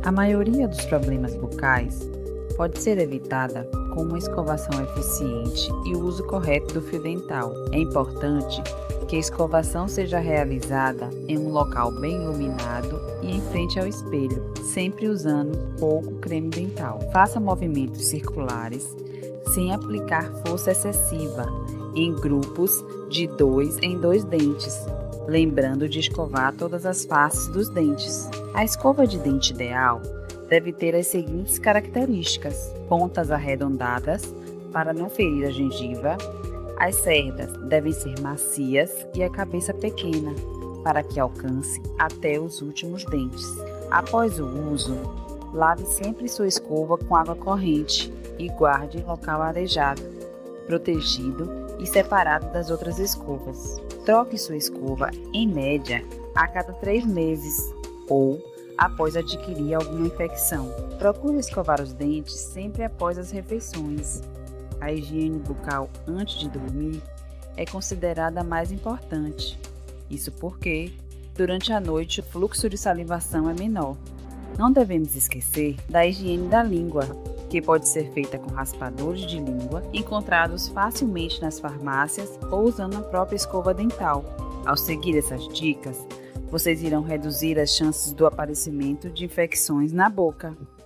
A maioria dos problemas bucais pode ser evitada com uma escovação eficiente e o uso correto do fio dental. É importante que a escovação seja realizada em um local bem iluminado e em frente ao espelho, sempre usando pouco creme dental. Faça movimentos circulares sem aplicar força excessiva em grupos de 2 em 2 dentes, lembrando de escovar todas as faces dos dentes. A escova de dente ideal deve ter as seguintes características: pontas arredondadas para não ferir a gengiva. As cerdas devem ser macias e a cabeça pequena, para que alcance até os últimos dentes. Após o uso, lave sempre sua escova com água corrente e guarde em local arejado, protegido e separado das outras escovas. Troque sua escova, em média, a cada 3 meses ou após adquirir alguma infecção. Procure escovar os dentes sempre após as refeições. A higiene bucal antes de dormir é considerada a mais importante. Isso porque, durante a noite, o fluxo de salivação é menor. Não devemos esquecer da higiene da língua, que pode ser feita com raspadores de língua, encontrados facilmente nas farmácias ou usando a própria escova dental. Ao seguir essas dicas, vocês irão reduzir as chances do aparecimento de infecções na boca.